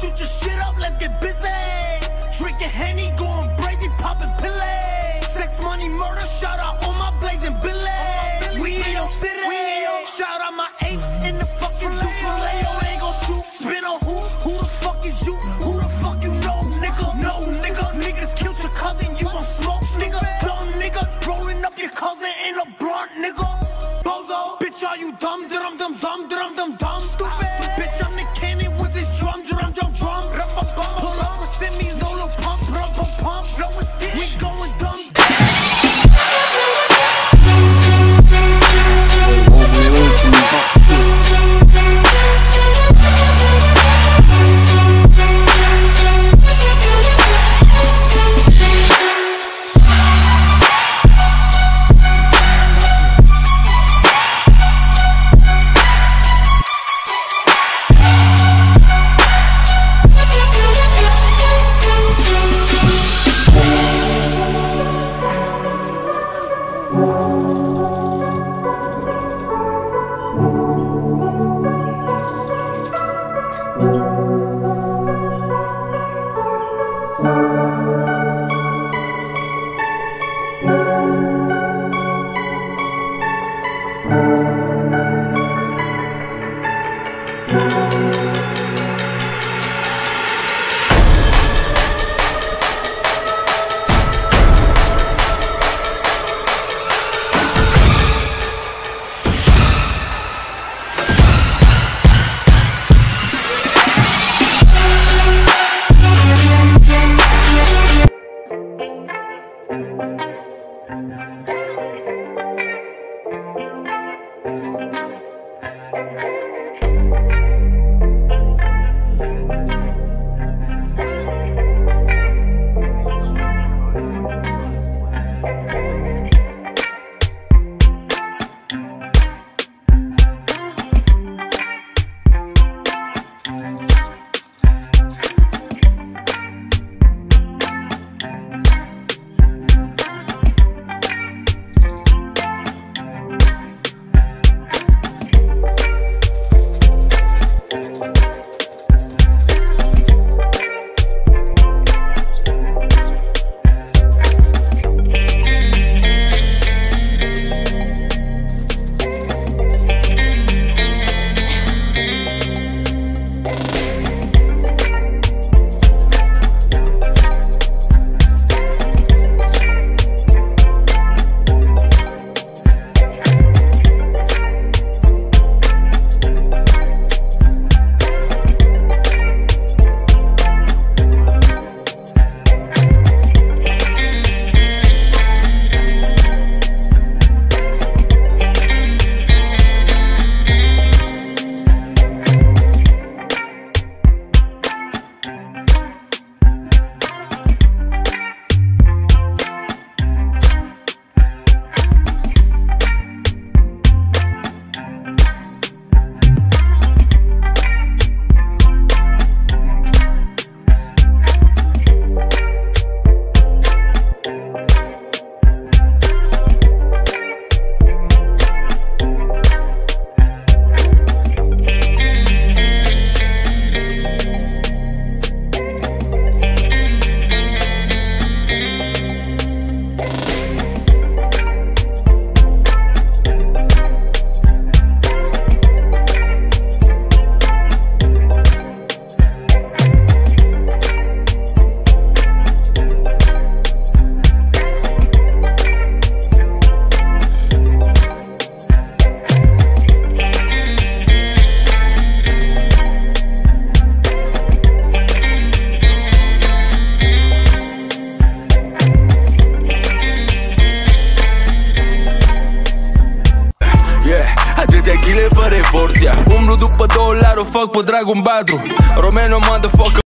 shoot your shit up, let's get busy. Drinking Henny, going crazy, popping pillay. Sex, money, murder, shout out all my blazing billy. We in your city, shout out my apes in the fucking filet. Ain't gon' shoot, spin on who the fuck is you? Who the fuck you know, nigga? No, nigga, niggas killed your cousin, you gon' smoke, nigga. Dumb nigga, rolling up your cousin in a blunt, nigga. Bozo, bitch, are you dumb, dum, dum, dum, dum, dum, dumb, stupid? Bitch, I'm the candy with this drum, drum, drum, drum. Pull up with send me Lolo pump, pump, pump, pump. Flow with skin, we going dumb. Umru după $2, fuck pe Dragon 4. Romano motherfucker.